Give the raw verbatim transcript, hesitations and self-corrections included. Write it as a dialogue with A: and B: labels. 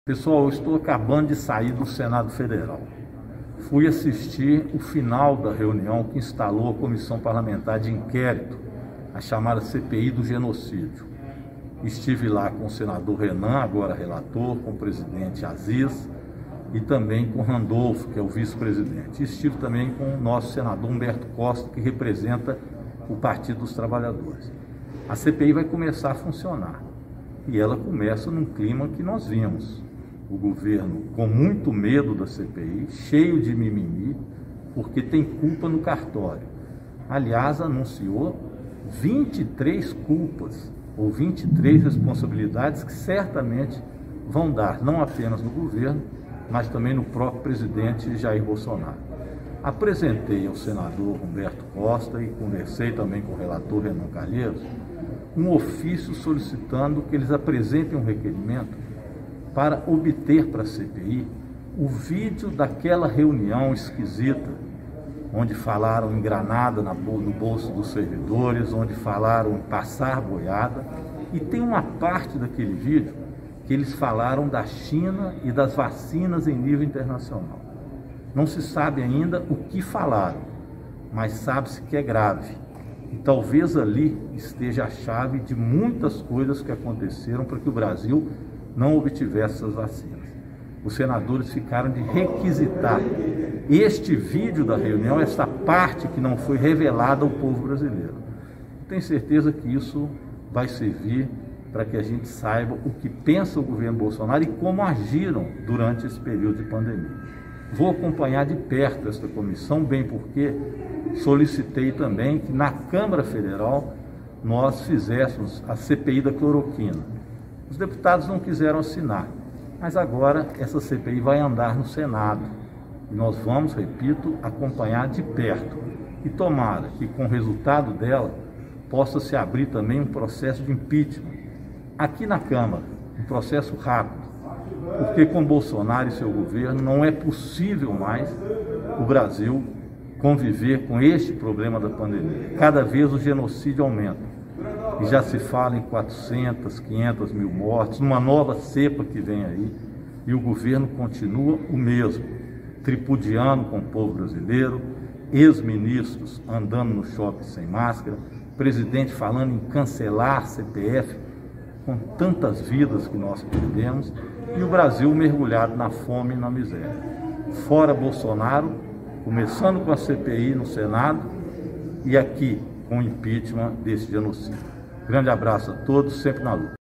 A: Pessoal, eu estou acabando de sair do Senado Federal. Fui assistir o final da reunião que instalou a Comissão Parlamentar de Inquérito, a chamada C P I do Genocídio. Estive lá com o senador Renan, agora relator, com o presidente Aziz e também com o Randolfo, que é o vice-presidente. Estive também com o nosso senador Humberto Costa, que representa o Partido dos Trabalhadores. A C P I vai começar a funcionar e ela começa num clima que nós vimos. O governo com muito medo da C P I, cheio de mimimi, porque tem culpa no cartório. Aliás, anunciou vinte e três culpas, ou vinte e três responsabilidades que certamente vão dar, não apenas no governo, mas também no próprio presidente Jair Bolsonaro. Apresentei ao senador Humberto Costa e conversei também com o relator Renan Calheiros, um ofício solicitando que eles apresentem um requerimento para obter para a C P I o vídeo daquela reunião esquisita, onde falaram em granada no bolso dos servidores, onde falaram em passar boiada, e tem uma parte daquele vídeo que eles falaram da China e das vacinas em nível internacional. Não se sabe ainda o que falaram, mas sabe-se que é grave. E talvez ali esteja a chave de muitas coisas que aconteceram para que o Brasil não obtivesse essas vacinas. Os senadores ficaram de requisitar este vídeo da reunião, essa parte que não foi revelada ao povo brasileiro. Tenho certeza que isso vai servir para que a gente saiba o que pensa o governo Bolsonaro e como agiram durante esse período de pandemia. Vou acompanhar de perto esta comissão, bem porque solicitei também que na Câmara Federal nós fizéssemos a C P I da cloroquina. Os deputados não quiseram assinar, mas agora essa C P I vai andar no Senado. E nós vamos, repito, acompanhar de perto. E tomara que com o resultado dela possa se abrir também um processo de impeachment. Aqui na Câmara, um processo rápido, porque com Bolsonaro e seu governo não é possível mais o Brasil conviver com este problema da pandemia. Cada vez o genocídio aumenta. E já se fala em quatrocentas, quinhentas mil mortes, uma nova cepa que vem aí, e o governo continua o mesmo, tripudiando com o povo brasileiro, ex-ministros andando no shopping sem máscara, presidente falando em cancelar C P F, com tantas vidas que nós perdemos, e o Brasil mergulhado na fome e na miséria. Fora Bolsonaro, começando com a C P I no Senado e aqui com o impeachment desse genocídio. Grande abraço a todos, sempre na luta.